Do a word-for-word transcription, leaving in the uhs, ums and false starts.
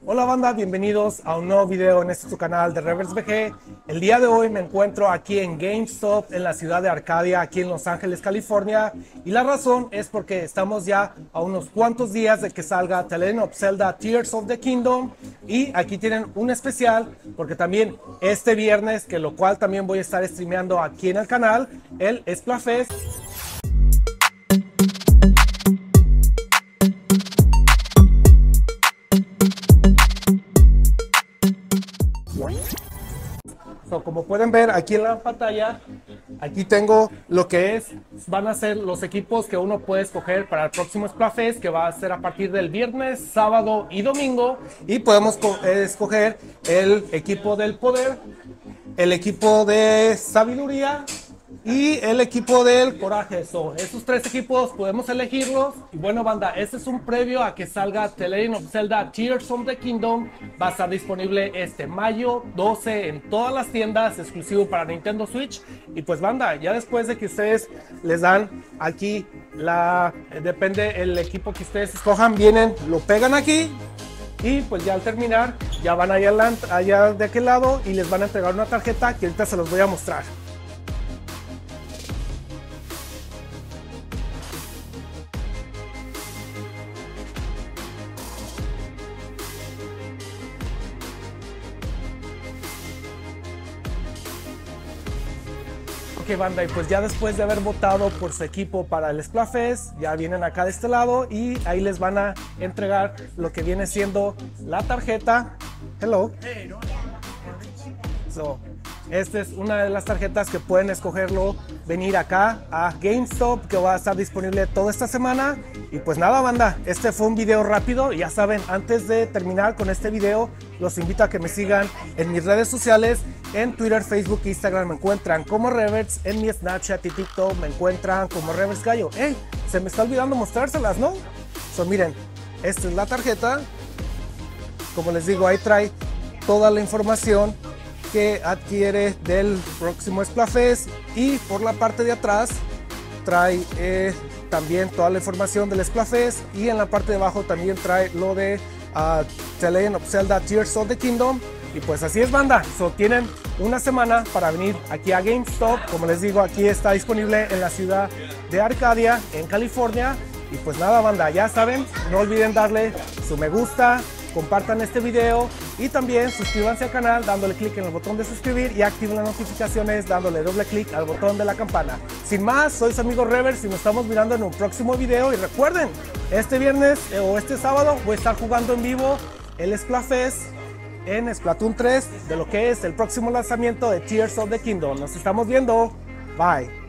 Hola banda, bienvenidos a un nuevo video en este su canal de Reverse V G. El día de hoy me encuentro aquí en GameStop en la ciudad de Arcadia, aquí en Los Ángeles, California. Y la razón es porque estamos ya a unos cuantos días de que salga The Legend of Zelda Tears of the Kingdom. Y aquí tienen un especial porque también este viernes, que lo cual también voy a estar streameando aquí en el canal, el Splatfest. So, como pueden ver aquí en la pantalla, aquí tengo lo que es, van a ser los equipos que uno puede escoger para el próximo Splatfest, que va a ser a partir del viernes, sábado y domingo. Y podemos escoger el equipo del poder, el equipo de sabiduría y el equipo del coraje. So, esos tres equipos podemos elegirlos. Y bueno banda, este es un previo a que salga The Legend of Zelda Tears of the Kingdom. Va a estar disponible este mayo doce en todas las tiendas, exclusivo para Nintendo Switch. Y pues banda, ya después de que ustedes les dan aquí la, depende el equipo que ustedes escojan, vienen, lo pegan aquí. Y pues ya al terminar, ya van allá, allá de aquel lado y les van a entregar una tarjeta que ahorita se los voy a mostrar. Ok banda, y pues ya después de haber votado por su equipo para el Splatfest, ya vienen acá de este lado y ahí les van a entregar lo que viene siendo la tarjeta. Hello. So, esta es una de las tarjetas que pueden escogerlo, venir acá a GameStop, que va a estar disponible toda esta semana. Y pues nada banda, este fue un video rápido. Ya saben, antes de terminar con este video, los invito a que me sigan en mis redes sociales. En Twitter, Facebook, Instagram me encuentran como Reverse. En mi Snapchat y TikTok me encuentran como Reverse Gallo. ¡Ey! Se me está olvidando mostrárselas, ¿no? So, miren, esta es la tarjeta. Como les digo, ahí trae toda la información que adquiere del próximo Splatfest. Y por la parte de atrás trae eh, también toda la información del Splatfest. Y en la parte de abajo también trae lo de uh, The Legend of Zelda Tears of the Kingdom. Y pues así es banda, so, tienen una semana para venir aquí a GameStop. Como les digo, aquí está disponible en la ciudad de Arcadia, en California. Y pues nada banda, ya saben, no olviden darle su me gusta, compartan este video y también suscríbanse al canal dándole clic en el botón de suscribir y activen las notificaciones dándole doble clic al botón de la campana. Sin más, soy su amigo Reverse y nos estamos mirando en un próximo video. Y recuerden, este viernes eh, o este sábado voy a estar jugando en vivo el Splatfest en Splatoon tres, de lo que es el próximo lanzamiento de Tears of the Kingdom. Nos estamos viendo. Bye.